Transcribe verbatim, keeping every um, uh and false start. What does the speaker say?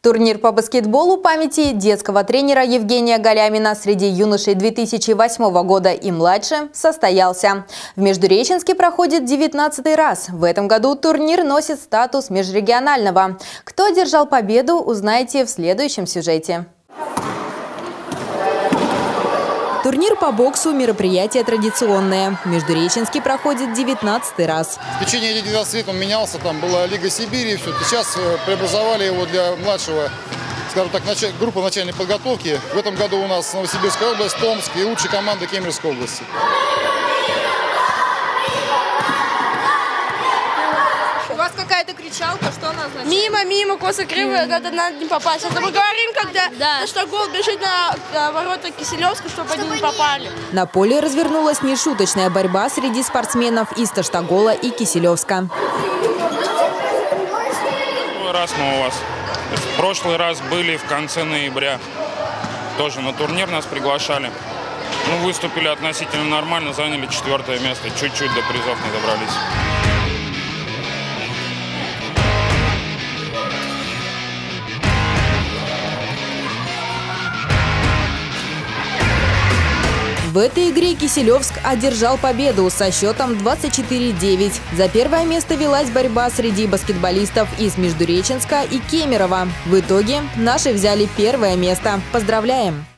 Турнир по баскетболу памяти детского тренера Евгения Галямина среди юношей две тысячи восьмого года и младше состоялся. В Междуреченске проходит девятнадцатый раз. В этом году турнир носит статус межрегионального. Кто одержал победу, узнаете в следующем сюжете. Турнир по боксу – мероприятие традиционное. В Междуреченске проходит девятнадцатый раз. В течение этих двенадцати лет он менялся, там была Лига Сибири, все. Сейчас преобразовали его для младшего, скажем так, группы начальной подготовки. В этом году у нас Новосибирская область, Томск и лучшие команды Кемеровской области. У вас какая-то кричалка, что она означает? Мимо, мимо, косо, криво, mm-hmm. надо, надо не попасть. Это мы говорим, когда да. что гол бежит на, на ворота Киселевска, чтобы, чтобы они не попали. На поле развернулась нешуточная борьба среди спортсменов из Таштагола и Киселевска. Первый раз мы у вас. В прошлый раз были в конце ноября. Тоже на турнир нас приглашали. Ну, выступили относительно нормально, заняли четвертое место. Чуть-чуть до призов не добрались. В этой игре Киселевск одержал победу со счетом двадцать четыре девять. За первое место велась борьба среди баскетболистов из Междуреченска и Кемерово. В итоге наши взяли первое место. Поздравляем!